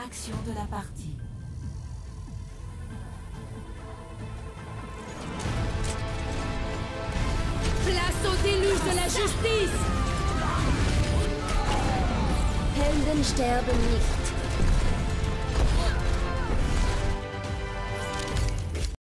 action de la partie. Place au déluge de la justice! Helden sterben nicht.